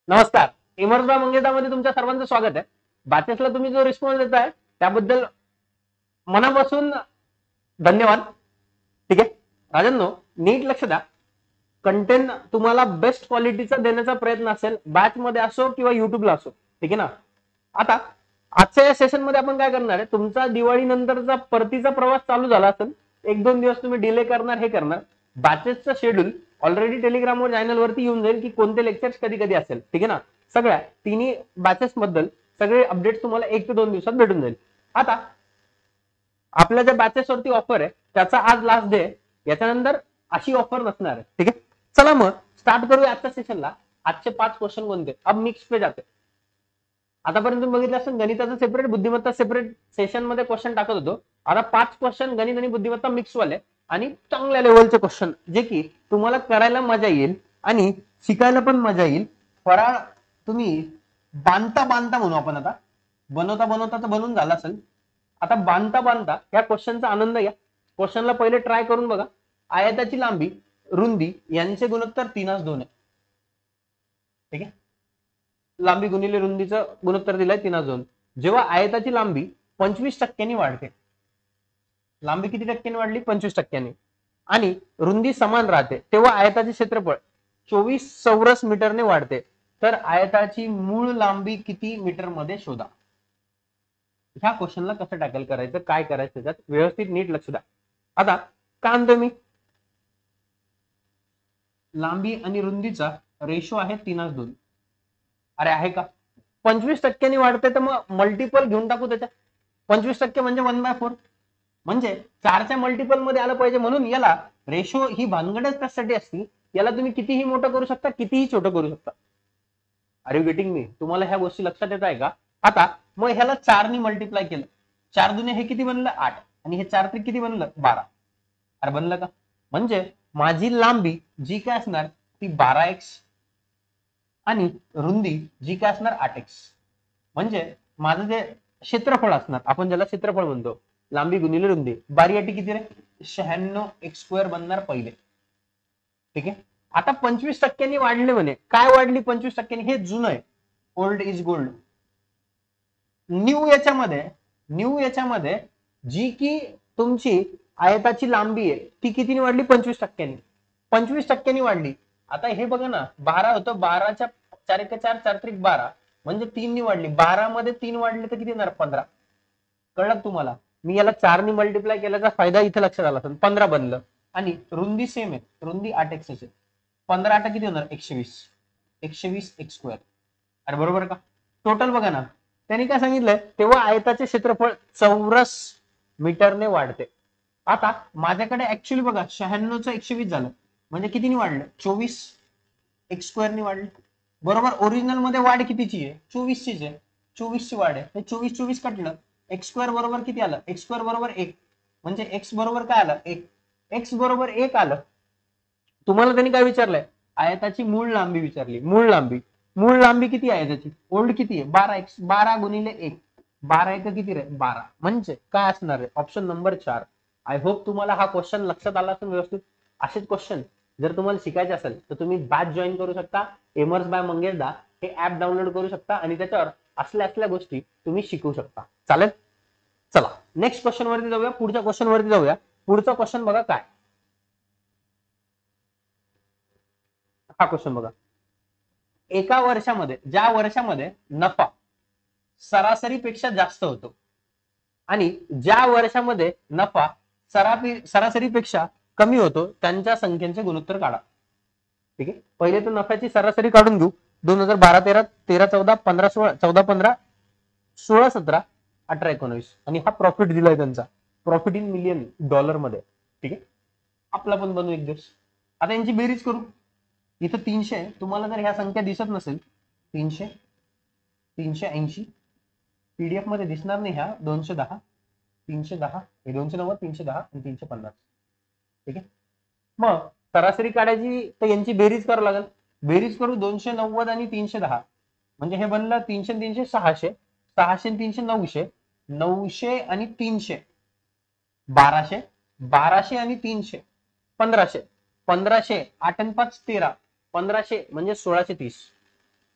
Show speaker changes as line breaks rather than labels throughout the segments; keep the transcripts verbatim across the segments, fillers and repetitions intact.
नमस्कार. इमर्सबा मंगेशदामध्ये तुमच्या सर्वांचं स्वागत आहे. बॅचेसला तुम्ही जो रिस्पॉन्स देताय त्याबद्दल मनापासून धन्यवाद. ठीक आहे राजांनो, नीट लक्ष द्या. कंटेंट तुम्हाला बेस्ट क्वालिटीचा देण्याचा प्रयत्न असेल, बॅच मध्ये असो किंवा युट्यूबला असो. ठीक आहे ना. आता आजच्या या सेशन मध्ये आपण काय करणार आहे, तुमचा दिवाळी नंतरचा परतीचा प्रवास चालू झाला असेल, एक दोन दिवस तुम्ही डिले करणार, हे करणार. बॅचेसचं शेड्यूल ऑलरेडी टेलिग्रामवर चॅनल वरती येऊन जाईल की कोणते लेक्चर्स कधी कधी असेल. ठीक आहे ना. सगळ्या तिन्ही बॅचेस बद्दल सगळे अपडेट तुम्हाला एक ते दोन दिवसात भेटून जाईल. आता आपल्या ज्या बॅचेस वरती ऑफर आहे त्याचा आज लास्ट डे आहे. याच्यानंतर अशी ऑफर नसणार आहे. ठीक आहे. चला मग स्टार्ट करूया आजच्या सेशनला. आजचे पाच क्वेश्चन कोणते, अब मिक्स पे जाते. आतापर्यंत तुम्ही बघितलं असेल गणिताचं सेपरेट, बुद्धिमत्ता सेपरेट सेशन मध्ये क्वेश्चन टाकत होतो. आता पाच क्वेश्चन गणित आणि बुद्धिमत्ता मिक्स वाले आणि चांगल्या लेवलचे क्वेश्चन, जे की तुम्हाला करायला मजा येईल आणि शिकायला पण मजा येईल. फराळ तुम्ही बांधता बांधता म्हणू आपण, आता बनवता बनवता तर बनून झाला असेल, आता बांधता बांधता या क्वेश्चनचा आनंद घ्या. क्वेश्चनला पहिले ट्राय करून बघा. आयताची लांबी रुंदी यांचे गुणोत्तर तीनास दोन आहे. ठीक आहे. लांबी गुणिले रुंदीचं गुणोत्तर दिलंय तीनास दोन. जेव्हा आयताची लांबी पंचवीस टक्क्यांनी वाढते, लांबी किती टक्क्यांनी वाढली, पंचवीस टक्क्यांनी, आणि रुंदी समान राहते, तेव्हा आयताचे क्षेत्रफळ चोवीस चौरस मीटरने वाढते. तर आयताची मूळ लांबी किती मीटर मध्ये शोधा. ह्या क्वेश्चनला कसं टॅकल करायचं, काय करायचं, त्याच्यात व्यवस्थित नीट लक्ष द्या. आता काय म्हणतो मी, लांबी आणि रुंदीचा रेशो आहे तीनास दोन. अरे आहे का, पंचवीस टक्क्यांनी वाढते तर मग मल्टिपल घेऊन टाकू त्याच्या. पंचवीस टक्के म्हणजे वन बाय फोर, म्हणजे चारच्या मल्टिपल मध्ये आलं पाहिजे. म्हणून याला रेशो ही भानगडच त्यासाठी असती. याला तुम्ही कितीही मोठं करू शकता, कितीही छोटं करू शकता. Are you getting me. तुम्हाला ह्या गोष्टी लक्षात येत आहे का. आता मग ह्याला चारनी मल्टिप्लाय केलं, चार दुने हे किती बनलं, आठ, आणि हे चार त्रिक किती बनलं, बारा. अरे बनलं का. म्हणजे माझी लांबी जी काय असणार ती बारा एक्स आणि रुंदी जी काय असणार आठ एक्स. म्हणजे माझं जे क्षेत्रफळ असणार, आपण ज्याला क्षेत्रफळ म्हणतो, लांबी गुणिले रुंदी, बारी अटी किती रे, शहाण्णव एक्स स्क्वेअर बनणार पहिले. ठीक आहे. आता पंचवीस टक्क्यांनी वाढले म्हणे, काय वाढली पंचवीस टक्क्यांनी, हे जुनं आहे, ओल्ड इज गोल्ड. न्यू याच्यामध्ये न्यू याच्यामध्ये जी की तुमची आयताची लांबी आहे ती कितीने वाढली, पंचवीस टक्क्यांनी. पंचवीस टक्क्यांनी वाढली. आता हे बघा ना, बारा होतं, बाराच्या चार एक चार, चार त्रिक बारा, म्हणजे तीननी वाढली. बारा मध्ये तीन वाढले तर किती येणार, पंधरा. कळलं तुम्हाला. मी याला चारनी मल्टिप्लाय केल्याचा फायदा इथे लक्षात आला असेल, पंधरा बनलं. आणि रुंदी सेम आहे, रुंदी आठ एक्स आहे, पंधरा आठ किती होणार, एकशे वीस. एकशे वीस एक्स स्क्वेअर. अरे बरोबर का. टोटल बघा ना, त्यांनी काय सांगितलंय, तेव्हा आयताचे क्षेत्रफळ चौरस मीटरने वाढते. आता माझ्याकडे ऍक्च्युअली बघा, शहाण्णवचं एकशे वीस झालं, म्हणजे कितीने वाढलं, चोवीस एक्स स्क्वेअरने वाढलं. बरोबर. ओरिजिनल मध्ये वाढ कितीची आहे, चोवीस चीच आहे, चोवीस ची वाढ आहे. चोवीस चोवीस कटलं, एक्स स्क्वेअर बरोबर किती आलं, एक्स स्क्वेअर बरोबर एक, म्हणजे एक्स बरोबर काय आलं, एक. एक्स बरोबर एक आलं. तुम्हाला त्यांनी काय विचारलंय, आयताची मूळ लांबी विचारली. मूळ लांबी मूळ लांबी किती आहे त्याची, ओल्ड किती आहे, बारा एक्स, बारा गुणिले एक, बारा एक किती रे, बारा. म्हणजे काय असणार आहे, ऑप्शन नंबर चार. आय होप तुम्हाला हा क्वेश्चन लक्षात आला असेल व्यवस्थित. असेच क्वेश्चन जर तुम्हाला शिकायचे असेल तर तुम्ही बॅच जॉईन करू शकता. एमर्स बाय मंगेशदा हे ऍप डाउनलोड करू शकता आणि त्याच्यावर असल्या असल्या गोष्टी तुम्ही शिकू शकता. चालेल. चला नेक्स्ट क्वेश्चन वरती जाऊया, पुढच्या क्वेश्चन वरती जाऊया. पुढचा क्वेश्चन बघा काय, हा क्वेश्चन बघा. एका वर्षामध्ये, ज्या वर्षामध्ये नफा सरासरीपेक्षा जास्त होतो आणि ज्या वर्षामध्ये नफा सरासरी सरासरीपेक्षा कमी होतो, त्यांच्या संख्येचे गुणोत्तर काढा. ठीक आहे. पहिले तर नफ्याची सरासरी काढून घेऊ. दोन हजार बारा तेरा, तेरा चौदा, पंधरा सोळा, चौदा पंधरा, सोळा सतरा, अठरा एकोणवीस, आणि हा प्रॉफिट दिलाय त्यांचा, प्रॉफिट इन मिलियन डॉलर मध्ये. ठीक आहे. आपला पण बनवू एक दिवस. आता यांची बेरीज करू. इथं तीनशे आहे, तुम्हाला जर ह्या संख्या दिसत नसेल, तीनशे, तीनशे ऐंशी, पीडीएफ मध्ये दिसणार नाही ह्या, दोनशे दहा, तीनशे दहा, हे दोनशे नव्वद, तीनशे दहा आणि तीनशे पन्नास. ठीक आहे. मग सरासरी काढायची तर यांची बेरीज करावं लागेल. बेरीज करू, दोनशे नव्वद आणि तीनशे दहा, म्हणजे हे बनलं तीनशे तीनशे सहाशे, सहाशे तीनशे नऊशे, नऊशे आणि तीनशे बाराशे, बाराशे आणि तीनशे पंधराशे, पंधराशे आठ आणि पाच तेरा, पंधराशे म्हणजे सोळाशे तीस.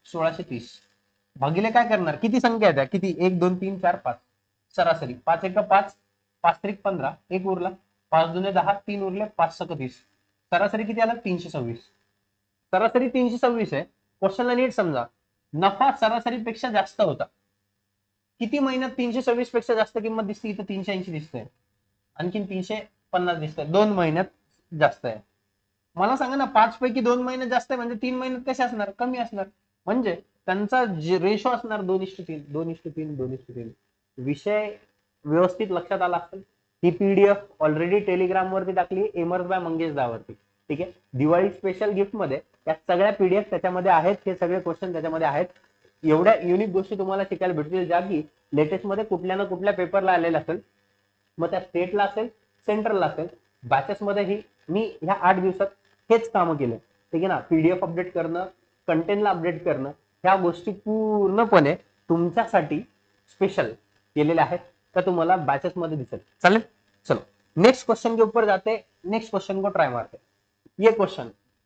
सोळाशे तीस भागिले काय करणार, किती संख्या आहेत किती, एक दोन तीन चार पाच, सरासरी पाच एक पाच, पाच त्रिक पंधरा, एक उरला, पाच दुने दहा, तीन उरले, पाच सक तीस, सरासरी किती आला, तीनशे सव्वीस. सरासरी तीनशे सव्वीस आहे. क्वेश्चनला नीट समजा, नफा सरासरीपेक्षा जास्त होता. किती महिन्यात तीनशे सव्वीस पेक्षा जास्त किंमत दिसते, इथं तीनशे ऐंशी दिसतंय, आणखीन तीनशे पन्नास दिसतंय, दोन महिन्यात जास्त आहे. मला सांगा ना, पाच पैकी दोन महिन्यात जास्त आहे म्हणजे तीन महिन्यात कसे असणार, कमी असणार. म्हणजे त्यांचा रेशो असणार दोन इष्टू तीन, दोन इष्टू तीन, दोन इष्टू तीन. विषय व्यवस्थित लक्षात आला असेल. ही पीडीएफ ऑलरेडी टेलिग्राम वरती टाकली, एमर्स बाय मंगेश दावरती. ठीक आहे, दिवाळी स्पेशल गिफ्ट मध्ये त्या सगळ्या पीडीएफ त्याच्यामध्ये आहेत, हे सगळे क्वेश्चन त्याच्यामध्ये आहेत. एवढ्या युनिक गोष्टी तुम्हाला शिकायला भेटतील ज्या की लेटेस्ट मध्ये कुठल्या ना कुठल्या पेपरला आलेल्या असेल, मग त्या स्टेटला असेल, सेंट्रलला असेल. बॅचेस मध्ये ही मी ह्या आठ दिवसात हेच काम केलं. ठीक आहे ना, पीडीएफ अपडेट करणं, कंटेंटला अपडेट करणं, ह्या गोष्टी पूर्णपणे तुमच्यासाठी स्पेशल केलेल्या आहेत. तर तुम्हाला बॅचेस मध्ये दिसेल. चालेल, चलो नेक्स्ट क्वेश्चन के ऊपर जाते. नेक्स्ट क्वेश्चन को ट्राय मारते. ये क्वेश्चन,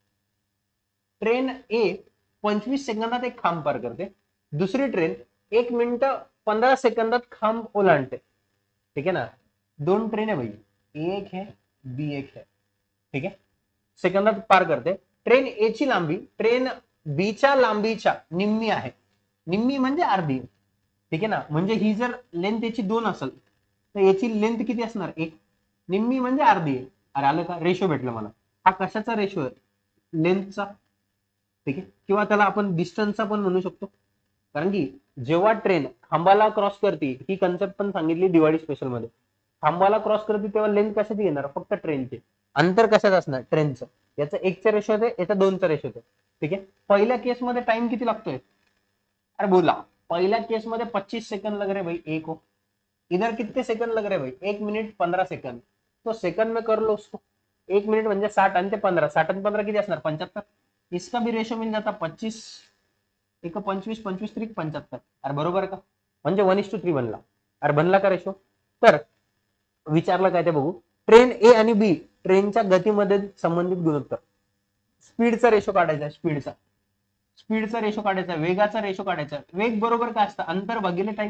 ट्रेन ए पंचवीस सेकंदात एक खांब पार करते, दुसरी ट्रेन एक मिनिट पंधरा सेकंदात खांब ओलांडते. ठीक आहे ना, दोन ट्रेन आहे भाई, एक है बी एक है. ठीक आहे, सेकंदात पार करते. ट्रेन ए ची लांबी ट्रेन बी च्या लांबीच्या निम्मी आहे. निम्मी म्हणजे अर्धी. ठीक आहे ना, म्हणजे ही जर लेंथ याची दोन असेल तर याची लेंथ किती असणार, एक. निम्मी म्हणजे अर्धी आहे. अरे आलं का, रेशो भेटलं मला. हा कशाचा रेशो आहे, लेंथचा. ठीक आहे, किंवा त्याला आपण डिस्टन्सचा पण म्हणू शकतो. कारण की जेव्हा ट्रेन खांबाला क्रॉस करते, ही कन्सेप्ट पण सांगितली दिवाळी स्पेशल मध्ये, खांबाला क्रॉस करते तेव्हा लेंथ कशाची येणार, फक्त ट्रेनचे. अंतर कशाचं असणार, ट्रेनचं. याचं एकचं रेशो होते, याचं दोनचं रेशो होते. ठीक आहे, पहिल्या केसमध्ये टाइम किती लागतोय, अरे बोला, पहिल्या केसमध्ये पच्चीस सेकंड लग रहे भाई, एक हो. इधर कितने सेकंड लग रहे भाई, एक मिनिट पंधरा सेकंड. तो सेकंड में कर लो उसको, एक मिनिट म्हणजे साठ आणि ते पंधरा, साठ आणि पंधरा किती असणार, पंच्याहत्तर. इसका भी रेशो मिल जाता, पच्चीस एक पंचवीस, पंचवीस त्रिक पंच्याहत्तर. अरे बरोबर का, म्हणजे वन इस टू थ्री बनला. अरे बनला का रेशो. तर विचारलं काय ते बघू. ट्रेन ए आणि बी ट्रेनच्या गतीमध्ये संबंधित गुणोत्तर. स्पीडचा रेशो काढायचा, स्पीडचा स्पीडचा रेशो काढायचा, वेगाचा रेशो काढायचा. वेग बरोबर काय असतं, अंतर भागिले टाइम.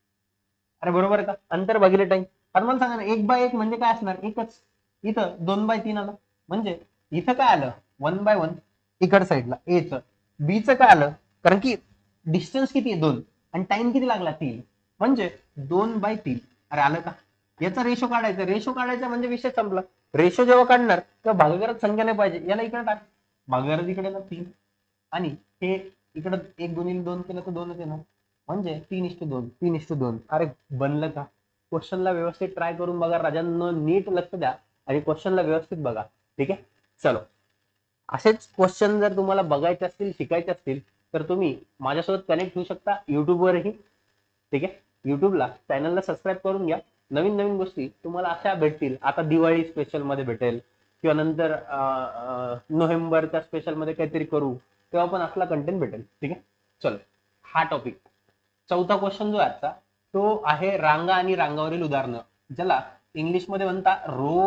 अरे बरोबर का, अंतर भागिले टाइम. आता मला सांगा ना, एक बाय एक म्हणजे काय असणार, एकच. इथं दोन बाय तीन आलं, म्हणजे इथं काय आलं, वन बाय वन इकड साईडला एच. बीचं काय आलं, कारण की डिस्टन्स किती आहे, दोन, आणि टाइम किती लागला, तीन, म्हणजे दोन बाय तीन. अरे आलं का, याचा रेशो काढायचा. रेशो काढायचा म्हणजे विषय संपला. रेशो जेव्हा काढणार तेव्हा भागाकारात संख्या नाही पाहिजे, याला इकडे टाक, भागाकारात इकडे ना तीन, आणि हे इकडं एक दोन्ही दोन केलं तर दोनच येणार, म्हणजे तीन इष्टू दोन, तीन इष्टू दोन. अरे बनलं का. क्वेश्चनला व्यवस्थित ट्राय करून बघा राजांनो, नीट लक्ष द्या आणि क्वेश्चनला व्यवस्थित बघा. ठीक आहे, चलो असेच क्वेश्चन जर तुम्हाला बघायचे असतील, शिकायचे असतील, तर तुम्ही माझ्यासोबत कनेक्ट होऊ शकता युट्यूबवरही. ठीक आहे, युट्यूबला चॅनलला सबस्क्राईब करून घ्या. नवीन नवीन गोष्टी तुम्हाला अशा भेटतील. आता दिवाळी स्पेशल मध्ये भेटेल, किंवा नंतर नोव्हेंबरच्या स्पेशल मध्ये काहीतरी करू, तेव्हा पण आपला कंटेंट भेटेल. ठीक आहे, चलो हा टॉपिक. चौथा क्वेश्चन जो आहे आजचा, तो आहे रांगा आणि रांगावरील उदाहरणं, ज्याला इंग्लिश मध्ये म्हणता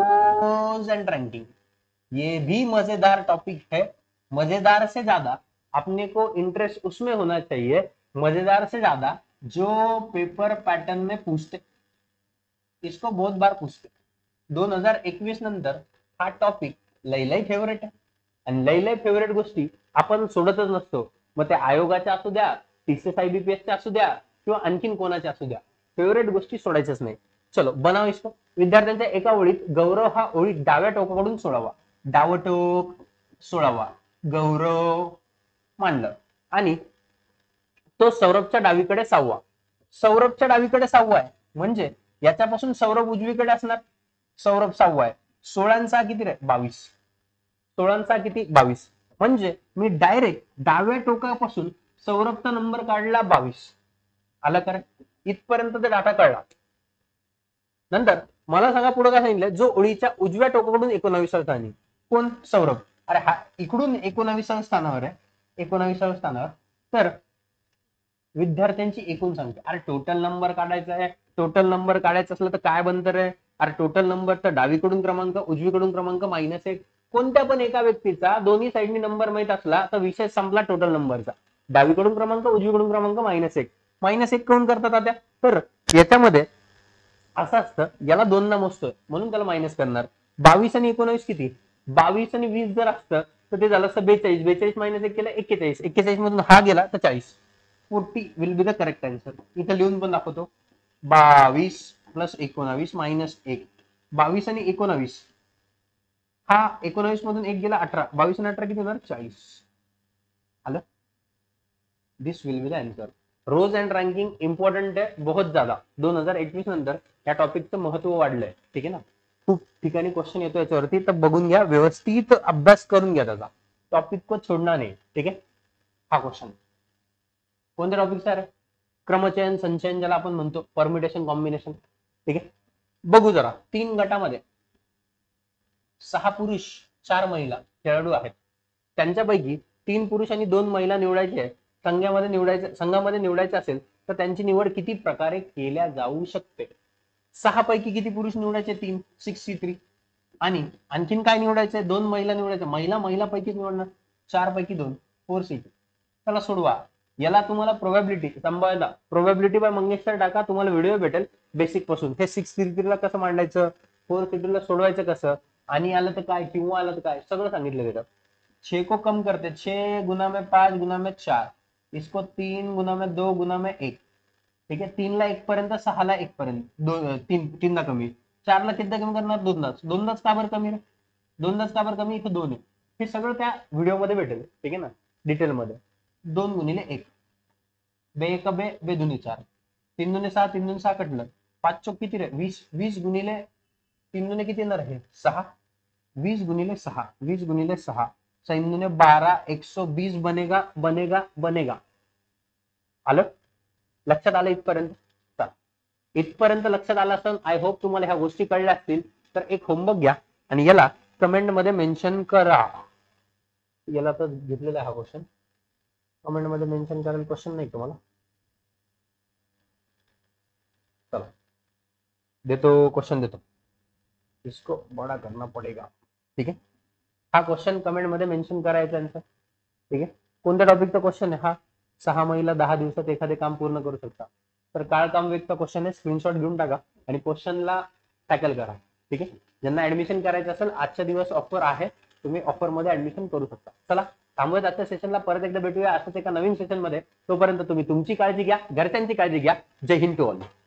रोज अँड रँकिंग. ये भी मजेदार टॉपिक है. मजेदार से ज्यादा अपने को इंटरेस्ट उसमें होना चाहिए, मजेदार से ज्यादा जो पेपर पैटर्न में पूछते, इसको बहुत बार पूछते. दोन हजार एकवीस नंतर हा टॉपिक लय लय फेवरेट आहे. आणि लय लय फेवरेट गोष्टी आपण सोडतच नसतो. मग ते आयोगाच्या असू द्या, टीसीएस बीपीएसच्या असू द्या, किंवा आणखीन कोणाच्या असू द्या, फेवरेट गोष्टी सोडायच्याच नाही. चलो बनाव इसको. विद्यार्थ्यांच्या एका ओळीत गौरव हा ओळीत डाव्या टोकाकडून सोडावा. डावं टोक सोडावा, गौरव मांडलं, आणि तो सौरभच्या डावीकडे सहावा. सौरभच्या डावीकडे सहावा आहे, म्हणजे याच्यापासून सौरभ उजवीकडे असणार, सौरभ सहावा आहे. सोळांचा किती रे, बावीस. सोळांचा किती, बावीस. म्हणजे मी डायरेक्ट डाव्या टोकापासून सौरभचा नंबर काढला बावीस. आला का, इथपर्यंत ते डाटा कळला. नंतर मला सांगा पुढे काय सांगितलं, जो ओळीच्या उजव्या टोकाकडून एकोणावीसाव्या स्थानी, कोण, सौरभ. अरे हा इकडून एकोणावीसाव्या स्थानावर आहे, एकोणावीसाव्या स्थानावर. तर विद्यार्थ्यांची एकूण संख्या. अरे टोटल नंबर काढायचा आहे, टोटल नंबर काढायचं असलं तर काय बनतं रे, अरे टोटल नंबर तर डावीकडून क्रमांक, उजवीकडून क्रमांक मायनस एक. कोणत्या पण एका व्यक्तीचा दोन्ही साईडनी नंबर माहित असला तर विषय संपला टोटल नंबरचा. डावीकडून क्रमांक, उजवीकडून क्रमांक मायनस एक. मायनस एक कडून करतात आता. तर याच्यामध्ये असं असतं, याला दोन ना मोजतोय म्हणून त्याला मायनस करणार. बावीस आणि एकोणावीस किती? बावीस आणि वीस जर असतं तर ते झालं असतं बेचाळीस. बेचाळीस मायनस एक केलं एक्केचाळीस. एक्केचाळीस मधून हा गेला तर चाळीस. Forty will be the correct answer. इथं लिहून पण दाखवतो. बावीस प्लस एकोणावीस मायनस एक. बावीस आणि एकोणावीस, हा एकोणावीस मधून एक गेला अठरा. बावीस आणि अठरा किती होणार? चाळीस. आलं? This will be the answer. रोज अँड रँकिंग इंपॉर्टंट आहे बहुत ज्यादा. दोन हजार एकवीस नंतर या टॉपिकचं महत्व वाढलंय. ठीक आहे ना. खूप ठिकाणी क्वेश्चन येतो याच्यावरती, तर बघून घ्या, व्यवस्थित अभ्यास करून घ्या त्याचा. टॉपिक को छोडना नाही. ठीक आहे. हा क्वेश्चन कोणत्या टॉपिकचा आहे? क्रमचयन संचयन ज्याला आपण म्हणतो, परम्युटेशन कॉम्बिनेशन. ठीक आहे. बघू जरा. तीन गटामध्ये सहा पुरुष चार महिला खेळाडू आहेत. त्यांच्यापैकी तीन पुरुष आणि दोन महिला निवडायचे आहे. संघामध्ये निवडायचे संघामध्ये निवडायचे असेल तर त्यांची निवड किती प्रकारे केल्या जाऊ शकते? सहा पैकी किती पुरुष निवडायचे? तीन. Sixty three. आणि आणखीन काय निवडायचंय? दोन महिला निवडायच्या. महिला महिला पैकीच निवडणार. चार पैकी दोन. Four six. चला सोडवा. याला तुम्हाला प्रोबॅबिलिटी सांभाळला. प्रोबॅबिलिटी बाय मंगेश सर टाका, तुम्हाला व्हिडिओ भेटेल बेसिक पासून. हे सिक्स थ्री ला कसं मांडायचं, फोर सिक्स ला सोडवायचं कसं, आणि आलं तर काय, किंवा आलं तर काय, सगळं सांगितलं गेलं. छह को कम करते. छह गुना में पांच गुना में चार. इसको तीन गुना में दो गुना में एक. ठीक आहे. तीन ला एक पर्यंत, सहा ला एक पर्यंत, दोन तीन तीनदा कमी. चार ला किती कमी करणार? दोनदाच. दोनदाच का बरं कमी रे? दोनदाच का बरं कमी? इथं दोन आहे. हे सगळं त्या व्हिडिओमध्ये भेटेल. ठीक आहे ना, डिटेलमध्ये. दोन गुणिले एक. बे एक बे, बे दुनी चार. तीन दुने सहा, तीन दुने सहा कटलं. पाच चौक किती रे? वीस. वीस गुणिले तीन दुने किती येणार आहे? सहा. वीस गुणिले सहा, वीस गुणिले सहा, तीन दुने बारा, एक सौ बीस बनेगा बनेगा बनेगा. आलं? लक्षात आलं इथपर्यंत? चला, इथपर्यंत लक्षात आलं असेल. आय होप तुम्हाला ह्या गोष्टी कळल्या असतील. तर एक होमवर्क घ्या आणि याला कमेंट मध्ये मेन्शन करा. याला तर घेतलेला हा क्वेश्चन कमेंट मध्ये मेन्शन करायला. क्वेश्चन नाही तुम्हाला. चला देतो, क्वेश्चन देतो. इसको बड़ा करना पड़ेगा. ठीक आहे. हा क्वेश्चन कमेंट मध्ये मेन्शन करायचा आन्सर. ठीक आहे. कोणत्या टॉपिकचा क्वेश्चन आहे हा? सहा महिला दहा दिवसात एखादे काम पूर्ण करू शकता. तर काळ काम वेगचा क्वेश्चन आहे. स्क्रीनशॉट घेऊन टाका आणि क्वेश्चनला टॅकल करा. ठीक आहे. ज्यांना ऍडमिशन करायचं असेल, आजच्या दिवस ऑफर आहे, तुम्ही ऑफर मध्ये ऍडमिशन करू शकता. चला थांबवत आजच्या सेशनला. परत एकदा भेटूया असंच एका नवीन सेशन मध्ये. तोपर्यंत तुम्ही तुमची काळजी घ्या, घरच्यांची काळजी घ्या. जय हिंद टू ऑल.